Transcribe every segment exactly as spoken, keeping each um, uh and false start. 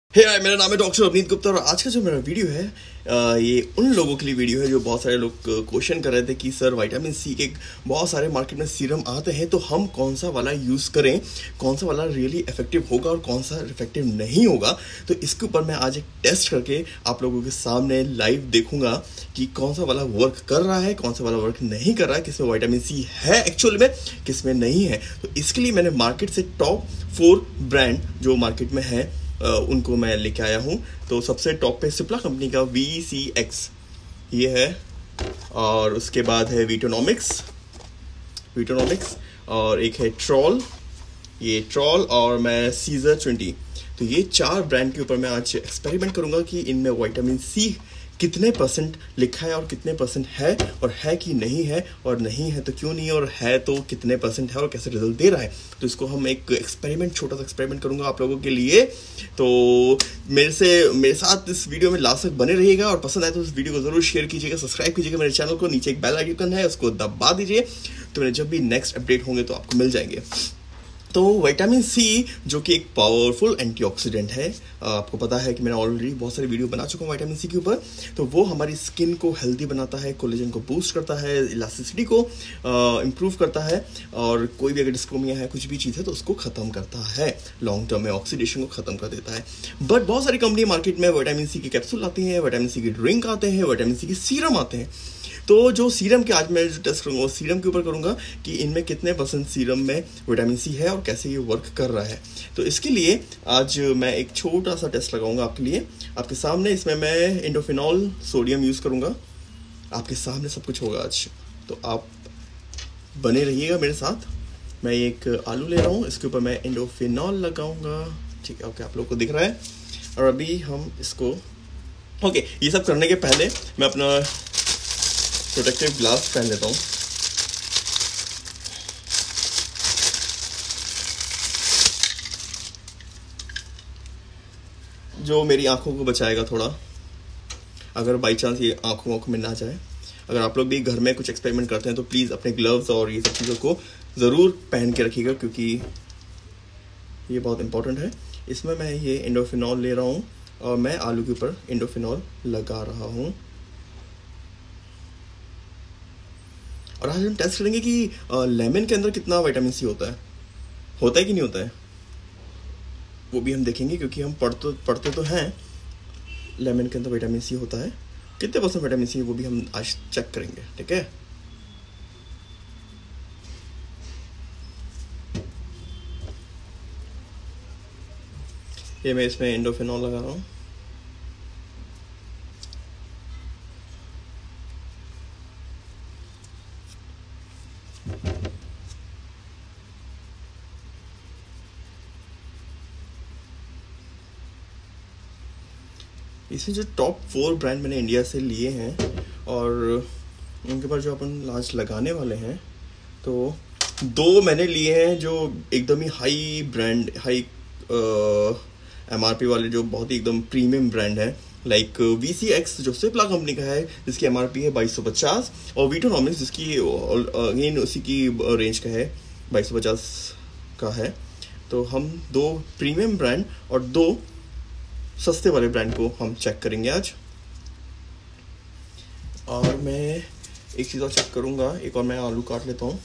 हे hey, मेरा नाम है डॉक्टर अभिनीत गुप्ता और आज का जो मेरा वीडियो है आ, ये उन लोगों के लिए वीडियो है जो बहुत सारे लोग क्वेश्चन कर रहे थे कि सर विटामिन सी के बहुत सारे मार्केट में सीरम आते हैं तो हम कौन सा वाला यूज़ करें, कौन सा वाला रियली इफेक्टिव होगा और कौन सा इफेक्टिव नहीं होगा। तो इसके ऊपर मैं आज एक टेस्ट करके आप लोगों के सामने लाइव देखूंगा कि कौन सा वाला वर्क कर रहा है, कौन सा वाला वर्क नहीं कर रहा है, किसमें विटामिन सी है एक्चुअल में, किसमें नहीं है। तो इसके लिए मैंने मार्केट से टॉप फोर ब्रांड जो मार्केट में है Uh, उनको मैं लेके आया हूँ। तो सबसे टॉप पे सिप्ला कंपनी का वी सी एक्स ये है, और उसके बाद है वीटोनॉमिक्स वीटोनॉमिक्स और एक है ट्रॉल, ये ट्रॉल और मैं सीजर ट्वेंटी। तो ये चार ब्रांड के ऊपर मैं आज एक्सपेरिमेंट करूँगा कि इनमें विटामिन सी कितने परसेंट लिखा है और कितने परसेंट है, और है कि नहीं है, और नहीं है तो क्यों नहीं है, और है तो कितने परसेंट है और कैसे रिजल्ट दे रहा है। तो इसको हम एक एक्सपेरिमेंट, छोटा सा एक्सपेरिमेंट करूंगा आप लोगों के लिए। तो मेरे से मेरे साथ इस वीडियो में लास्ट तक बने रहिएगा, और पसंद आए तो इस वीडियो को जरूर शेयर कीजिएगा, सब्सक्राइब कीजिएगा मेरे चैनल को। नीचे एक बेल आइकन है, उसको दबा दीजिए तो मेरे जब भी नेक्स्ट अपडेट होंगे तो आपको मिल जाएंगे। तो विटामिन सी जो कि एक पावरफुल एंटीऑक्सीडेंट है, आपको पता है कि मैंने ऑलरेडी बहुत सारी वीडियो बना चुका हूँ विटामिन सी के ऊपर। तो वो हमारी स्किन को हेल्दी बनाता है, कोलेजन को बूस्ट करता है, इलास्टिसिटी को इम्प्रूव करता है, और कोई भी अगर डिस्क्रोमिया है, कुछ भी चीज़ है तो उसको ख़त्म करता है, लॉन्ग टर्म में ऑक्सीडेशन को ख़त्म कर देता है। बट बहुत सारी कंपनी मार्केट में विटामिन सी की कैप्सूल आती हैं, विटामिन सी की ड्रिंक आते हैं, विटामिन सी की सीरम आते हैं। तो जो सीरम के आज मैं जो टेस्ट करूँगा वो सीरम के ऊपर करूँगा कि इनमें कितने परसेंट सीरम में विटामिन सी है और कैसे ये वर्क कर रहा है। तो इसके लिए आज मैं एक छोटा सा टेस्ट लगाऊंगा आपके लिए, आपके सामने। इसमें मैं इंडोफिनॉल सोडियम यूज़ करूँगा, आपके सामने सब कुछ होगा आज, तो आप बने रहिएगा मेरे साथ। मैं एक आलू ले रहा हूँ, इसके ऊपर मैं इंडोफिनॉल लगाऊँगा, ठीक है, ओके, आप लोग को दिख रहा है। और अभी हम इसको, ओके, ये सब करने के पहले मैं अपना प्रोटेक्टिव ग्लास पहन लेता हूँ। जो मेरी आंखों को बचाएगा थोड़ा, अगर बाई चांस ये आंखों आंखों में ना जाए। अगर आप लोग भी घर में कुछ एक्सपेरिमेंट करते हैं तो प्लीज़ अपने ग्लव्स और ये सब चीज़ों को ज़रूर पहन के रखिएगा, क्योंकि ये बहुत इंपॉर्टेंट है। इसमें मैं ये इंडोफिनॉल ले रहा हूँ और मैं आलू के ऊपर इंडोफिनॉल लगा रहा हूँ। और आज हम टेस्ट करेंगे कि लेमन के अंदर कितना विटामिन सी होता है होता है कि नहीं होता है, वो भी हम देखेंगे, क्योंकि हम पढ़ तो पढ़ते तो हैं लेमन के अंदर विटामिन सी होता है। कितने परसेंट विटामिन सी है वो भी हम आज चेक करेंगे, ठीक है। ये मैं इसमें इंडोफिनॉल लगा रहा हूँ। इसमें जो टॉप फोर ब्रांड मैंने इंडिया से लिए हैं और उनके पास जो अपन आज लगाने वाले हैं, तो दो मैंने लिए हैं जो एकदम ही हाई ब्रांड, हाई एमआरपी वाले, जो बहुत ही एकदम प्रीमियम ब्रांड है, लाइक वी सी एक्स जो सिप्ला कंपनी का है, जिसकी एमआरपी है बाईस सौ पचास, और वीटोनॉमिक्स जिसकी अगेन उसी की रेंज का है, बाईस सौ पचास का है। तो हम दो प्रीमियम ब्रांड और दो सस्ते वाले ब्रांड को हम चेक करेंगे आज। और मैं एक चीज़ और चेक करूंगा, एक और मैं आलू काट लेता हूँ।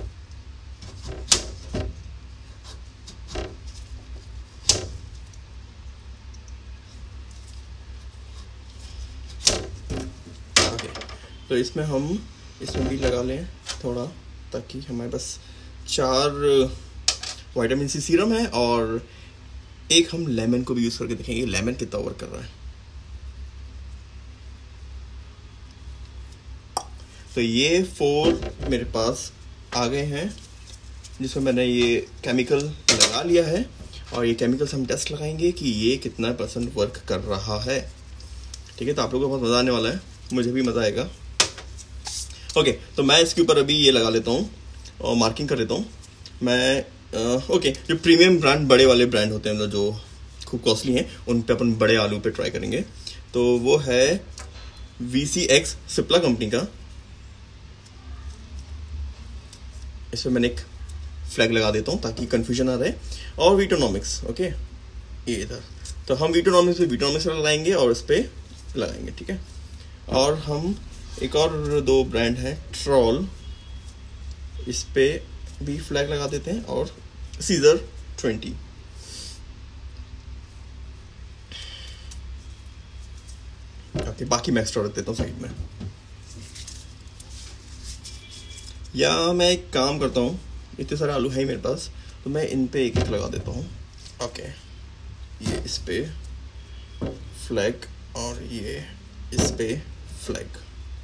ओके, तो इसमें हम इसमें भी लगा लें थोड़ा, ताकि हमारे पास चार विटामिन सी सीरम है, और एक हम लेमन को भी यूज करके देखेंगे लेमन कितना वर्क कर रहा है। तो ये फोर मेरे पास आ गए हैं, जिसमें मैंने ये केमिकल लगा लिया है, और ये केमिकल से हम टेस्ट लगाएंगे कि ये कितना परसेंट वर्क कर रहा है, ठीक है। तो आप लोगों को बहुत मज़ा आने वाला है, मुझे भी मज़ा आएगा। ओके, तो मैं इसके ऊपर अभी ये लगा लेता हूँ और मार्किंग कर लेता हूँ मैं। ओके, जो प्रीमियम ब्रांड, बड़े वाले ब्रांड होते हैं जो खूब कॉस्टली हैं, उन पे अपन बड़े आलू पे ट्राई करेंगे। तो वो है V C X Cipla company का। इसमें मैंने एक फ्लैग लगा देता हूँ ताकि कंफ्यूजन ना रहे। और वीटोनॉमिक्स, ओके, ये इधर तो हम वीटोनॉमिक्स पे वीटोनॉमिक्स लगाएंगे और इस पे लगाएंगे, ठीक है। और हम एक और दो ब्रांड हैं, ट्रॉल, इस पे भी फ्लैग लगा देते हैं, और सीजर ट्वेंटी। ओके, बाकी मैं एक्स्ट्रा रख देता हूँ साइड में। या मैं एक काम करता हूँ, इतने सारे आलू हैं मेरे पास, तो मैं इन पे एक एक लगा देता हूँ। ओके, ये इस पे फ्लैग और ये इस पे फ्लैग।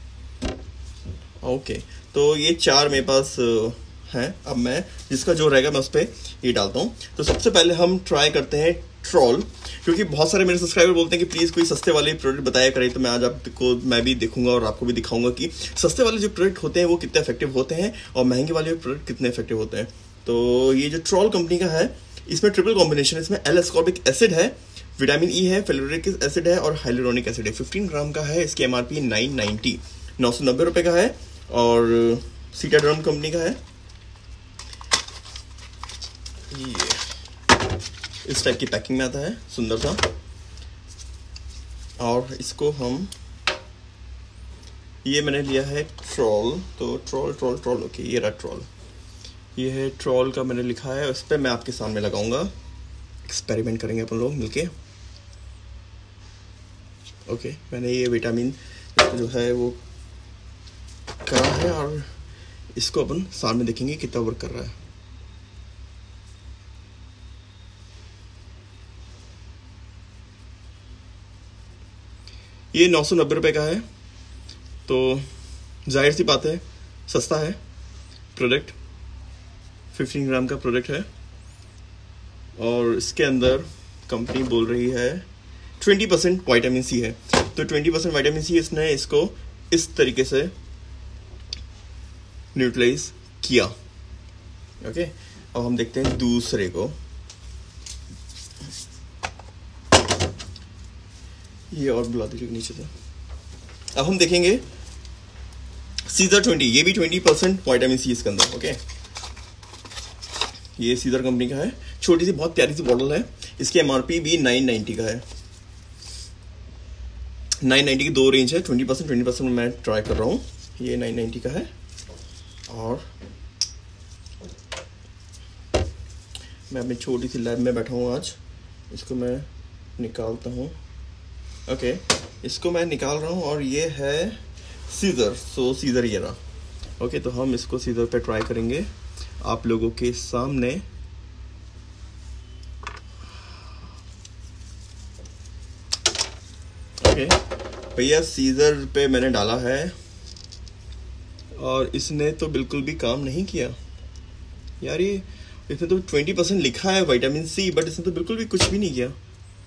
ओके, तो ये चार मेरे पास हैं। अब मैं जिसका जो रहेगा मैं उस पर ये डालता हूँ। तो सबसे पहले हम ट्राई करते हैं ट्रॉल, क्योंकि बहुत सारे मेरे सब्सक्राइबर बोलते हैं कि प्लीज़ कोई सस्ते वाले प्रोडक्ट बताया करें। तो मैं आज आपको मैं भी देखूंगा और आपको भी दिखाऊंगा कि सस्ते वाले जो प्रोडक्ट होते हैं वो कितने इफेक्टिव होते हैं और महंगे वाले प्रोडक्ट कितने इफेक्टिव होते हैं। तो ये जो ट्रॉल कंपनी का है, इसमें ट्रिपल कॉम्बिनेशन, इसमें एल एस्कॉर्बिक एसिड है, विटामिन ई है, फेलुरिक एसिड है और हाइलुरोनिक एसिड है। फिफ्टीन ग्राम का है, इसकी M R P nine ninety नौ सौ नब्बे रुपये का है, और सीटाड्रम कंपनी का है। ये इस टाइप की पैकिंग में आता है, सुंदर सा। और इसको हम, ये मैंने लिया है ट्रॉल, तो ट्रॉल ट्रॉल ट्रॉल ओके, ये रहा ट्रॉल, ये है ट्रॉल का मैंने लिखा है। उस पर मैं आपके सामने लगाऊंगा, एक्सपेरिमेंट करेंगे अपन लोग मिलके। ओके, मैंने ये विटामिन जो है वो करा है, और इसको अपन सामने देखेंगे कितना वर्क कर रहा है। ये नौ सौ नब्बे रुपये का है, तो जाहिर सी बात है सस्ता है प्रोडक्ट, फिफ्टीन ग्राम का प्रोडक्ट है। और इसके अंदर कंपनी बोल रही है ट्वेंटी परसेंट वाइटामिन सी है, तो ट्वेंटी परसेंट वाइटामिन सी इसने इसको इस तरीके से न्यूट्रलाइज किया। ओके, अब हम देखते हैं दूसरे को। ये और बुला दीजिए नीचे से। अब हम देखेंगे सीजर ट्वेंटी, ये भी ट्वेंटी परसेंट वाइटामिन सी इसके अंदर। ओके, ये सीजर कंपनी का है, छोटी सी बहुत प्यारी सी बॉटल है, इसकी एमआरपी भी नाइन नाइन्टी का है। नाइन नाइन्टी की दो रेंज है, ट्वेंटी परसेंट ट्वेंटी परसेंट मैं ट्राई कर रहा हूँ। ये नाइन नाइन्टी का है, और मैं अपनी छोटी सी लैब में बैठा हूँ आज। इसको मैं निकालता हूँ। ओके, इसको मैं निकाल रहा हूँ, और ये है सीजर, सो सीजर ये रहा। ओके, तो हम इसको सीजर पे ट्राई करेंगे आप लोगों के सामने। ओके भैया, सीजर पे मैंने डाला है, और इसने तो बिल्कुल भी काम नहीं किया यार। ये इसने तो ट्वेंटी परसेंट लिखा है विटामिन सी, बट इसने तो बिल्कुल भी कुछ भी नहीं किया।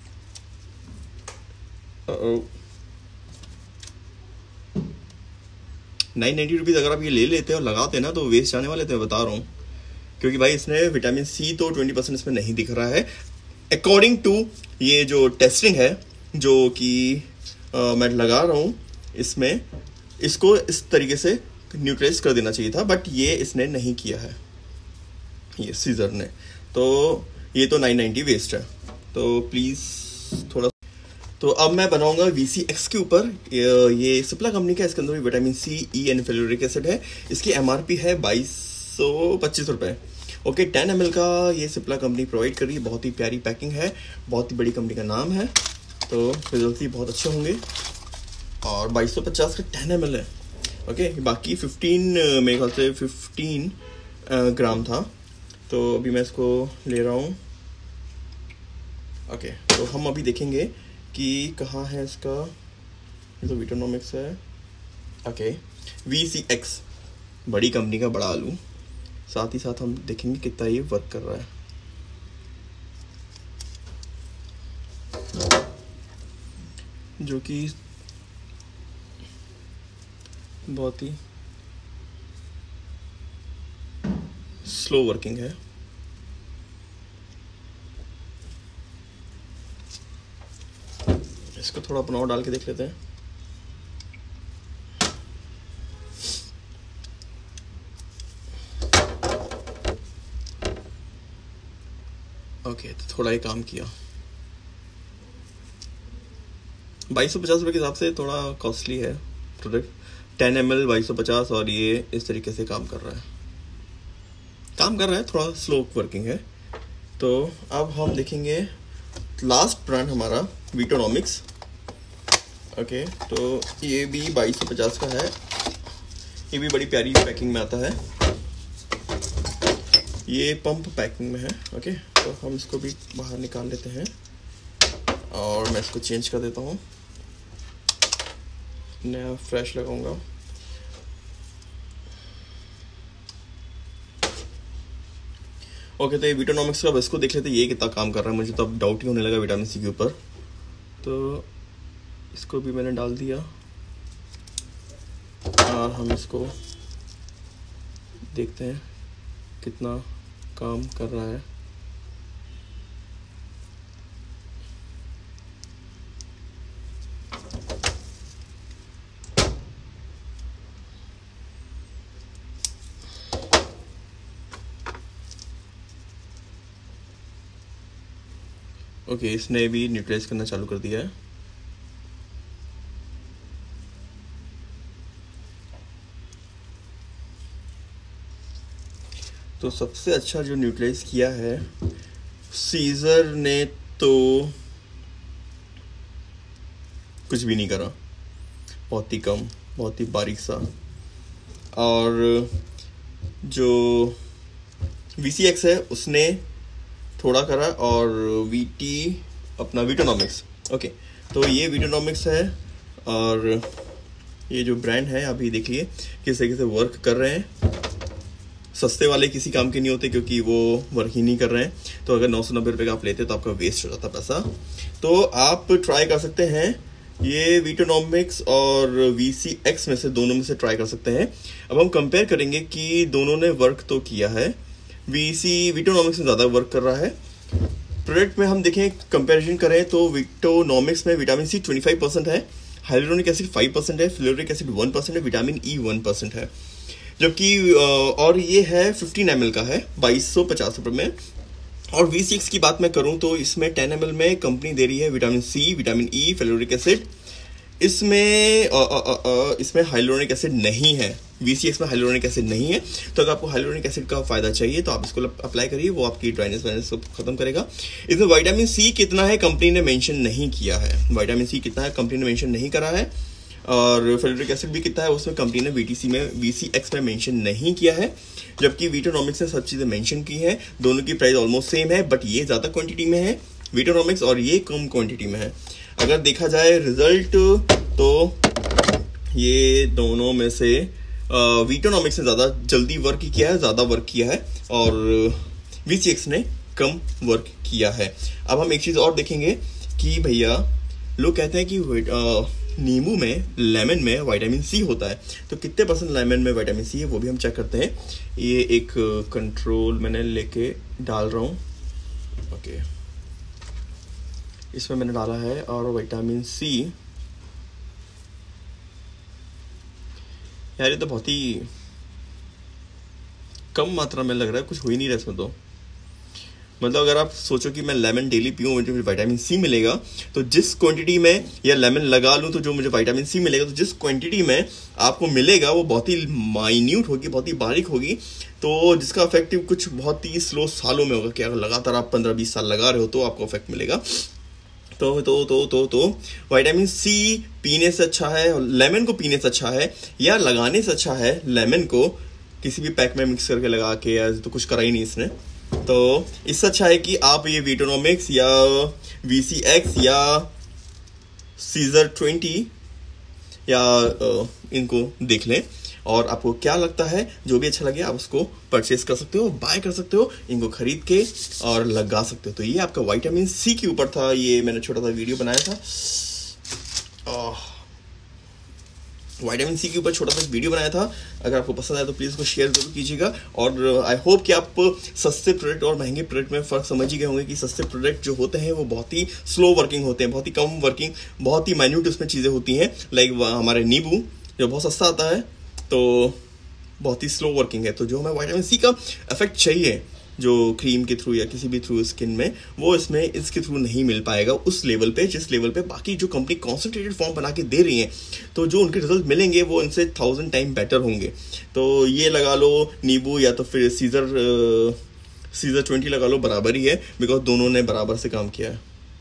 नाइन नाइन्टी रुपीज़ अगर आप ये ले लेते और लगाते ना, तो वेस्ट जाने वाले थे, मैं बता रहा हूँ। क्योंकि भाई इसने विटामिन सी तो ट्वेंटी परसेंट इसमें नहीं दिख रहा है, अकॉर्डिंग टू ये जो टेस्टिंग है जो कि मैं लगा रहा हूँ इसमें, इसको इस तरीके से न्यूट्रलाइज कर देना चाहिए था, बट ये इसने नहीं किया है, ये सीजर ने। तो ये तो नाइन नाइन्टी वेस्ट है, तो प्लीज़ थोड़ा। तो अब मैं बनाऊंगा वी सी एक्स के ऊपर। ये सिप्ला कंपनी का, इसके अंदर भी vitamin C, E and ferulic acid है। इसकी एमआरपी है बाईस सौ पच्चीस रुपये। ओके, टेन एम एल का ये सिप्ला कंपनी प्रोवाइड कर रही है, बहुत ही प्यारी पैकिंग है, बहुत ही बड़ी कंपनी का नाम है, तो रिजल्ट भी बहुत अच्छे होंगे। और बाईस सौ पचास का टेन एम एल है। ओके, बाकी फिफ्टीन मेरे ख्याल से फिफ्टीन ग्राम था, तो अभी मैं इसको ले रहा हूँ। ओके, तो हम अभी देखेंगे कि कहाँ है इसका, ये तो वीटोनॉमिक्स है। ओके, वी सी एक्स, बड़ी कंपनी का बड़ा आलू। साथ ही साथ हम देखेंगे कितना ये वर्क कर रहा है। जो कि बहुत ही स्लो वर्किंग है। इसको थोड़ा अपना और डाल के देख लेते हैं। ओके, तो थोड़ा ही काम किया। बाईस सौ पचास रुपये के हिसाब से थोड़ा कॉस्टली है प्रोडक्ट। टेन एम एल बाईस सौ पचास, और ये इस तरीके से काम कर रहा है काम कर रहा है थोड़ा स्लो वर्किंग है। तो अब हम देखेंगे लास्ट ब्रांड हमारा वीटोनॉमिक्स। ओके, तो ये भी बाईस सौ पचास का है, ये भी बड़ी प्यारी पैकिंग में आता है, ये पंप पैकिंग में है। ओके, तो हम इसको भी बाहर निकाल लेते हैं और मैं इसको चेंज कर देता हूँ, नया फ्रेश लगाऊंगा। ओके, तो ये वीटोनॉमिक्स का, अब इसको देख लेते हैं ये कितना काम कर रहा है। मुझे तो अब डाउट ही होने लगा विटामिन सी के ऊपर। तो इसको भी मैंने डाल दिया और हम इसको देखते हैं कितना काम कर रहा है। ओके, इसने भी न्यूट्रलाइज करना चालू कर दिया है। तो सबसे अच्छा जो न्यूट्रलाइज किया है सीजर ने, तो कुछ भी नहीं करा, बहुत ही कम, बहुत ही बारीक सा। और जो वी सी एक्स है उसने थोड़ा करा, और वी टी अपना वीटोनॉमिक्स। ओके, तो ये वीटोनॉमिक्स है, और ये जो ब्रांड है अभी देखिए किस तरीके से वर्क कर रहे हैं। सस्ते वाले किसी काम के नहीं होते क्योंकि वो वर्क ही नहीं कर रहे हैं। तो अगर नौ सौ नब्बे रुपये का आप लेते तो आपका वेस्ट हो जाता पैसा। तो आप ट्राई कर सकते हैं ये वीटोनॉमिक्स और वी सी एक्स में से, दोनों में से ट्राई कर सकते हैं। अब हम कंपेयर करेंगे कि दोनों ने वर्क तो किया है। वी सी वीटोनॉमिक्स में ज़्यादा वर्क कर रहा है। प्रोडक्ट में हम देखें, कंपैरिजन करें तो वीटोनॉमिक्स में विटामिन सी पच्चीस परसेंट है, हाइलुरोनिक एसिड फाइव परसेंट है, फ्लोरिक एसिड वन परसेंट है, विटामिन ई वन परसेंट है। जबकि और ये है फिफ्टीन एम एल का है, बाईस सौ पचास रुपये में। और वी सी एक्स की बात मैं करूं तो इसमें टेन एम एल में कंपनी दे रही है vitamin C, vitamin E, ferulic acid. इसमें आ, आ, आ, आ, इसमें हाइलुरोनिक एसिड नहीं है। वी सी एक्स में हाइलुरोनिक एसिड नहीं है। तो अगर आपको हाइलुरोनिक एसिड का फायदा चाहिए तो आप इसको अप्लाई करिए, वो आपकी ड्राइनेस वाइनेस को खत्म करेगा। इसमें विटामिन सी कितना है कंपनी ने मेंशन नहीं किया है। विटामिन सी कितना है कंपनी ने मेंशन नहीं करा है। और फ्लोरिक एसिड भी कितना है उसमें कंपनी ने वी टी सी में, वी सी एक्स में मेंशन नहीं किया है। जबकि वीटोनॉमिक्स ने सब चीज़ें मेंशन की है। दोनों की प्राइस ऑलमोस्ट सेम है, बट ये ज़्यादा क्वांटिटी में है वीटोनॉमिक्स, और ये कम क्वांटिटी में है। अगर देखा जाए रिजल्ट तो ये दोनों में से वीटोनॉमिक्स ने ज़्यादा जल्दी वर्क किया है, ज़्यादा वर्क किया है, और वी सी एक्स ने कम वर्क किया है। अब हम एक चीज़ और देखेंगे कि भैया लोग कहते हैं कि आ, नींबू में, लेमन में विटामिन सी होता है। तो कितने परसेंट लेमन में विटामिन सी है वो भी हम चेक करते हैं। ये एक कंट्रोल मैंने लेके डाल रहा हूँ। ओके, इसमें मैंने डाला है, और विटामिन सी यार ये तो बहुत ही कम मात्रा में लग रहा है, कुछ हो ही नहीं रहा इसमें। तो मतलब अगर आप सोचो कि मैं लेमन डेली पीऊँ मुझे विटामिन सी मिलेगा, तो जिस क्वांटिटी में, या लेमन लगा लूँ तो जो मुझे विटामिन सी मिलेगा, तो जिस क्वांटिटी में आपको मिलेगा वो बहुत ही माइन्यूट होगी, बहुत ही बारीक होगी। तो जिसका इफेक्टिव कुछ बहुत ही स्लो सालों में होगा कि अगर लगातार आप पंद्रह बीस साल लगा रहे हो तो आपको इफेक्ट मिलेगा। तो तो तो तो तो विटामिन सी पीने से अच्छा है, लेमन को पीने से अच्छा है, या लगाने से अच्छा है लेमन को किसी भी पैक में मिक्स करके लगा के, या तो कुछ करा ही नहीं इसने। तो इससे अच्छा है कि आप ये वीटोनॉमिक्स या वी सी एक्स या सीजर ट्वेंटी या इनको देख लें, और आपको क्या लगता है, जो भी अच्छा लगे आप उसको परचेस कर सकते हो, बाय कर सकते हो, इनको खरीद के और लगा सकते हो। तो ये आपका विटामिन सी के ऊपर था, ये मैंने छोटा सा वीडियो बनाया था, विटामिन सी के ऊपर छोटा सा वीडियो बनाया था। अगर आपको पसंद आया तो प्लीज़ इसको शेयर जरूर कीजिएगा। और आई होप कि आप सस्ते प्रोडक्ट और महंगे प्रोडक्ट में फ़र्क समझ ही गए होंगे कि सस्ते प्रोडक्ट जो होते हैं वो बहुत ही स्लो वर्किंग होते हैं, बहुत ही कम वर्किंग, बहुत ही माइन्यूट उसमें चीज़ें होती हैं। लाइक हमारे नींबू जो बहुत सस्ता आता है तो बहुत ही स्लो वर्किंग है। तो जो हमें विटामिन सी का इफेक्ट चाहिए जो क्रीम के थ्रू या किसी भी थ्रू स्किन में, वो इसमें इसके थ्रू नहीं मिल पाएगा उस लेवल पे जिस लेवल पे बाकी जो कंपनी कॉन्सेंट्रेटेड फॉर्म बना के दे रही है, तो जो उनके रिजल्ट मिलेंगे वो इनसे थाउजेंड टाइम बेटर होंगे। तो ये लगा लो नींबू या तो फिर सीजर सीजर ट्वेंटी लगा लो, बराबर ही है, बिकॉज दोनों ने बराबर से काम किया है,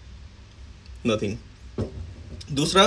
नथिंग। दूसरा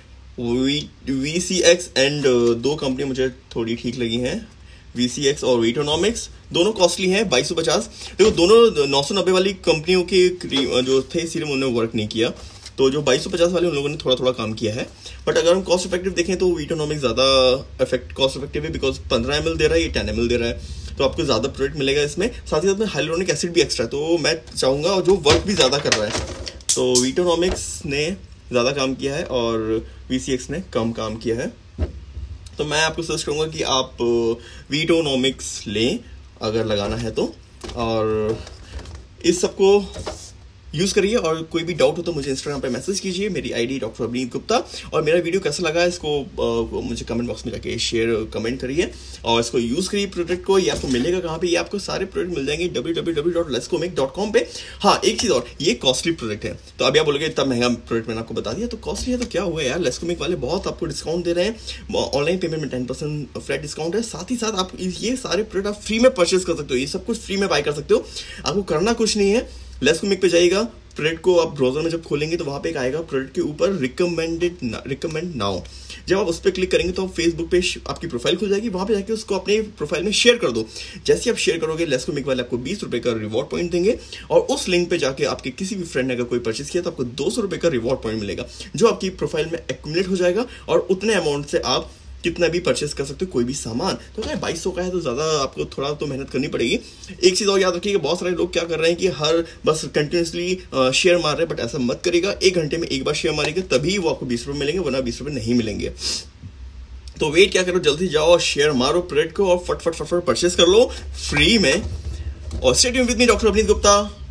वी सी एक्स एंड दो कंपनी मुझे थोड़ी ठीक लगी हैं, वी सी एक्स और वीटोनॉमिक्स, दोनों कॉस्टली हैं, बाईस सौ पचास। देखो दोनों नौ सौ नब्बे वाली कंपनियों के जो थे सीरम उन्होंने वर्क नहीं किया, तो जो बाईस सौ पचास वाले उन लोगों ने थोड़ा थोड़ा काम किया है। बट अगर हम कॉस्ट इफेक्टिव देखें तो वीटोनॉमिक्स ज़्यादा इफेक्ट कॉस्ट इफेक्टिव है, बिकॉज पंद्रह एम एल दे रहा है, ये टेन एम एल दे रहा है, तो आपको ज़्यादा प्रोडक्ट मिलेगा इसमें। साथ ही साथ में हाइलोरोनिक एसिड भी एक्स्ट्रा, तो मैं चाहूँगा जो वर्क भी ज़्यादा कर रहा है, तो वीटोनॉमिक्स ने ज़्यादा काम किया है और वी सी एक्स ने कम काम किया है। तो मैं आपको सजेस्ट करूँगा कि आप वीटोनॉमिक्स लें अगर लगाना है तो, और इस सबको यूज़ करिए। और कोई भी डाउट हो तो मुझे इंस्टाग्राम पे मैसेज कीजिए, मेरी आईडी डॉक्टर अभिनीत गुप्ता। और मेरा वीडियो कैसा लगा इसको आ, मुझे कमेंट बॉक्स में जाके शेयर कमेंट करिए, और इसको यूज़ करिए प्रोडक्ट को। ये आपको मिलेगा कहाँ पे? ये आपको सारे प्रोडक्ट मिल जाएंगे डब्ल्यू डब्ल्यू डब्ल्यू डॉट लेस्कोमेक डॉट कॉम पे। हाँ, एक चीज़ और, ये कॉस्टली प्रोडक्ट है, तो अभी आप बोलोगे इतना महंगा प्रोडक्ट मैंने आपको बता दिया, तो कॉस्टली है तो क्या हुआ यार, लेस्कोमेक वाले बहुत आपको डिस्काउंट दे रहे हैं, ऑनलाइन पेमेंट में टेन परसेंट फ्लैट डिस्काउंट है। साथ ही साथ आप ये सारे प्रोडक्ट आप फ्री में परचेज कर सकते हो, ये सब कुछ फ्री में बाय कर सकते हो, आपको करना कुछ नहीं है। लेस्कोमेक पे जाइएगा, प्रोडक्ट को आप ब्राउजर में जब खोलेंगे तो वहाँ पे एक आएगा प्रोडक्ट के ऊपर रिकमेंडेड रिकमेंड नाउ, जब आप उस पर क्लिक करेंगे तो फेसबुक पे आपकी प्रोफाइल खुल जाएगी, वहाँ पे जाके उसको अपने प्रोफाइल में शेयर कर दो। जैसे आप शेयर करोगे लेस्कोमेक वाले आपको बीस रुपये का रिवॉर्ड पॉइंट देंगे, और उस लिंक पे जाके आपके किसी भी फ्रेंड ने अगर कोई परचेस किया तो आपको दो सौ रुपये का रिवॉर्ड पॉइंट मिलेगा, जो आपकी प्रोफाइल में एक्यूमुलेट हो जाएगा, और उतने अमाउंट से आप कितना भी परचेस कर सकते हो कोई भी सामान। तो क्या बाईस सौ का है तो ज़्यादा आपको थोड़ा तो मेहनत करनी पड़ेगी। एक चीज़ और याद रखिएगा, बहुत सारे लोग क्या कर रहे हैं कि हर बस कंटिन्यूसली शेयर मार रहे हैं, बट ऐसा मत करिएगा। एक घंटे में एक बार शेयर मारेंगे तभी वो आपको बीस रुपये मिलेंगे, वरना बीस रुपये नहीं मिलेंगे। तो वेट क्या करो, जल्दी जाओ और शेयर मारो प्रोडक्ट को, और फटफट फटफट परचेस कर लो फ्री में। और stay tuned with me doctor Abhineet Gupta.